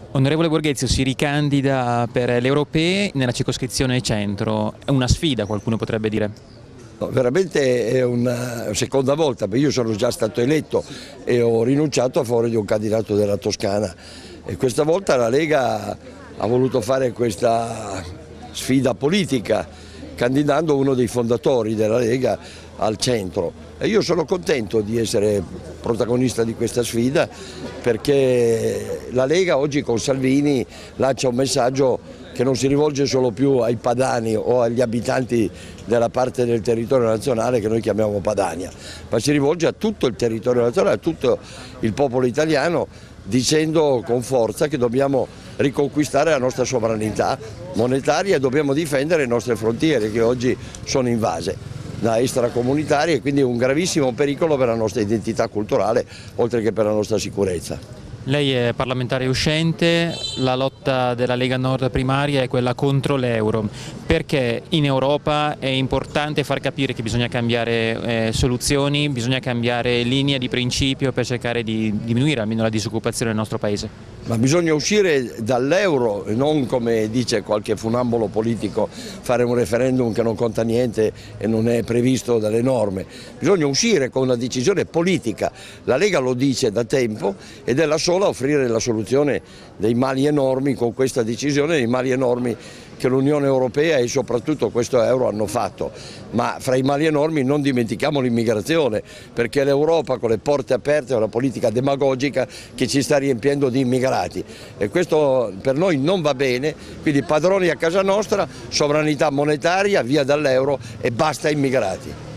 Onorevole Borghezio si ricandida per le europee nella circoscrizione centro, è una sfida, qualcuno potrebbe dire. No, veramente è una seconda volta, perché io sono già stato eletto e ho rinunciato a favore di un candidato della Toscana e questa volta la Lega ha voluto fare questa sfida politica candidando uno dei fondatori della Lega al centro e io sono contento di essere protagonista di questa sfida perché la Lega oggi con Salvini lancia un messaggio che non si rivolge solo più ai padani o agli abitanti della parte del territorio nazionale che noi chiamiamo Padania, ma si rivolge a tutto il territorio nazionale, a tutto il popolo italiano, dicendo con forza che dobbiamo riconquistare la nostra sovranità monetaria e dobbiamo difendere le nostre frontiere che oggi sono invase da extracomunitari e quindi è un gravissimo pericolo per la nostra identità culturale oltre che per la nostra sicurezza. Lei è parlamentare uscente, la lotta della Lega Nord primaria è quella contro l'euro. Perché in Europa è importante far capire che bisogna cambiare soluzioni, bisogna cambiare linee di principio per cercare di diminuire almeno la disoccupazione nel nostro Paese? Ma bisogna uscire dall'euro e non, come dice qualche funambolo politico, fare un referendum che non conta niente e non è previsto dalle norme. Bisogna uscire con una decisione politica. La Lega lo dice da tempo ed è la sola a offrire la soluzione dei mali enormi con questa decisione, dei mali enormi che l'Unione Europea e soprattutto questo euro hanno fatto, ma fra i mali enormi non dimentichiamo l'immigrazione, perché l'Europa con le porte aperte è una politica demagogica che ci sta riempiendo di immigrati e questo per noi non va bene, quindi padroni a casa nostra, sovranità monetaria, via dall'euro e basta immigrati.